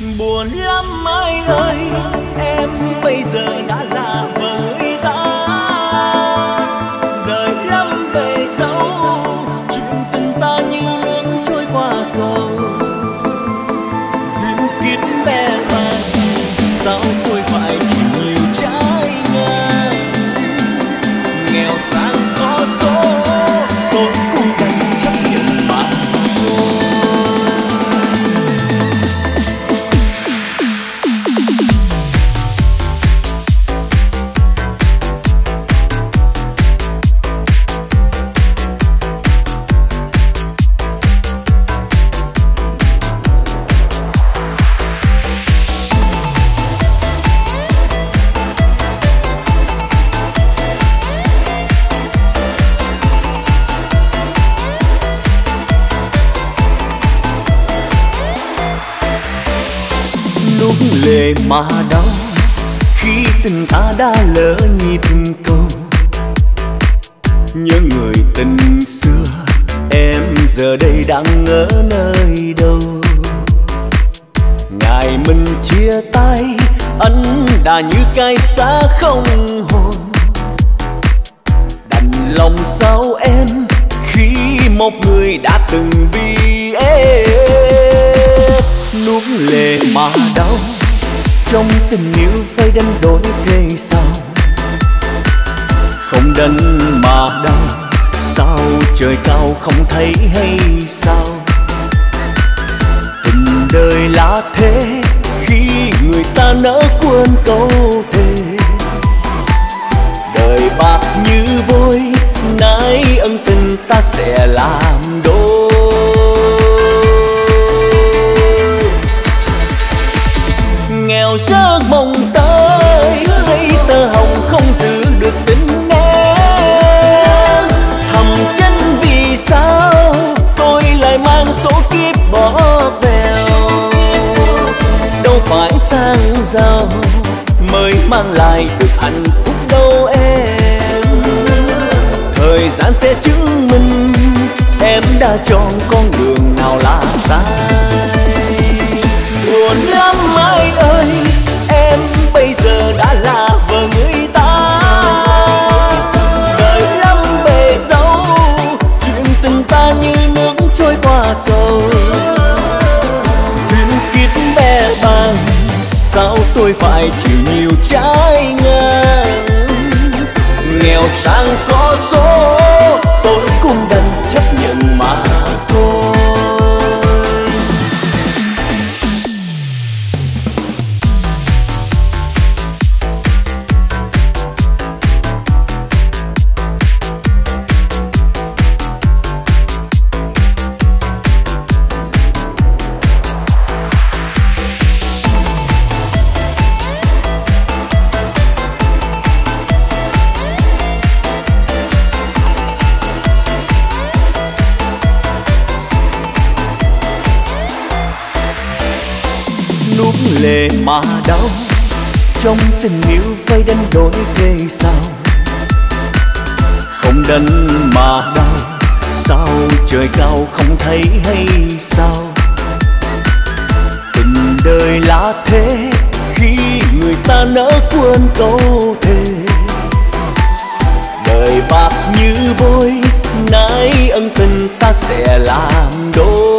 Buồn lắm ai ơi, em bây giờ đã là vợ người ta. Đời lắm bề dẫu, chuyện tình ta như nước trôi qua cầu. Duyên kiếp bé bàng, sao tôi phải chịu nhiều trái ngang. Nghèo sang có số, tôi cũng đành chấp nhận mà thôi. Lúc lệ mà đau, khi tình ta đã lỡ nhịp cầu. Nhớ người tình xưa, em giờ đây đang ở nơi đâu. Ngày mình chia tay, anh đã như cái xác không hồn. Đành lòng sao em, khi một người đã từng vì em. Nuốt lệ mà đau, trong tình yêu phải đánh đổi thế sao. Không đánh mà đau, sao trời cao không thấy hay sao. Tình đời là thế, khi người ta nỡ quên câu thề. Đời bạc như vôi, nay ân tình ta sẽ làm đôi. Nghèo giấc mộng tới, giấy tờ hồng không giữ được tình em. Thầm chân vì sao tôi lại mang số kiếp bỏ bèo. Đâu phải sang giàu mới mang lại được hạnh phúc đâu em. Thời gian sẽ chứng minh em đã chọn con đường nào là sai. Buồn lắm ai ơi, em bây giờ đã là vợ người ta. Đời lắm bề dẫu, chuyện tình ta như nước trôi qua cầu. Duyên kiếp bé bàng, sao tôi phải chịu nhiều trái ngang. Nghèo sang có số, tôi cũng đành chấp nhận mà thôi. Nuốt lệ mà đau, trong tình yêu phải đánh đổi thế sao. Không đánh mà đau, sao trời cao không thấy hay sao. Tình đời là thế, khi người ta nỡ quên câu thề. Đời bạc như vôi, nay ân tình ta sẽ làm đôi.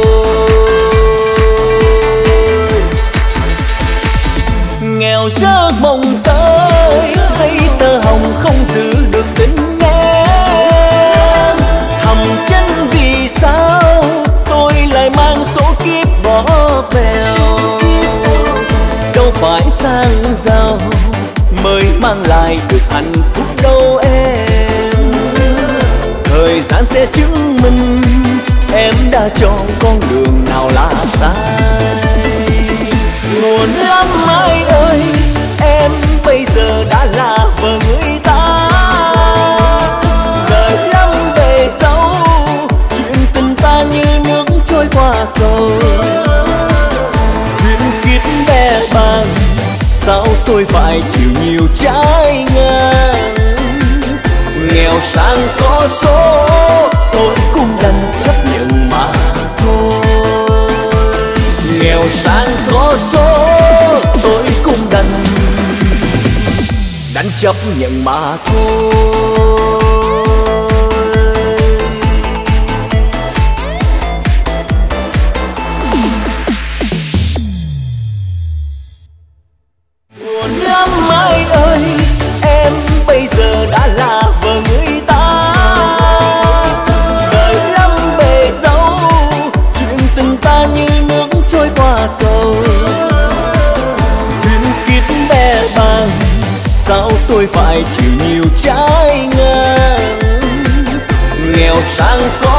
Nghèo giấc mộng tới, giấy tờ hồng không giữ được tình em. Thầm chân vì sao tôi lại mang số kiếp bỏ bèo. Đâu phải sang giàu mới mang lại được hạnh phúc đâu em. Thời gian sẽ chứng minh em đã chọn con đường nào là sai. Buồn lắm ai ơi, em bây giờ đã là vợ người ta. Đời lắm bề dẫu, chuyện tình ta như nước trôi qua cầu. Duyên kiếp bé bàng, sao tôi phải chịu nhiều trái ngang. Nghèo sang có số, tôi cũng đành chấp nhận mà thôi. nghèo sang có số tôi cũng đành chấp nhận mà thôi. Buồn lắm Mai ơi, em bây giờ đã là vợ người ta. Đời lắm bề dâu, chuyện tình ta như nước trôi qua cầu. Duyên kiếp bé bàng, sao tôi phải chịu nhiều trái ngang. Nghèo sang có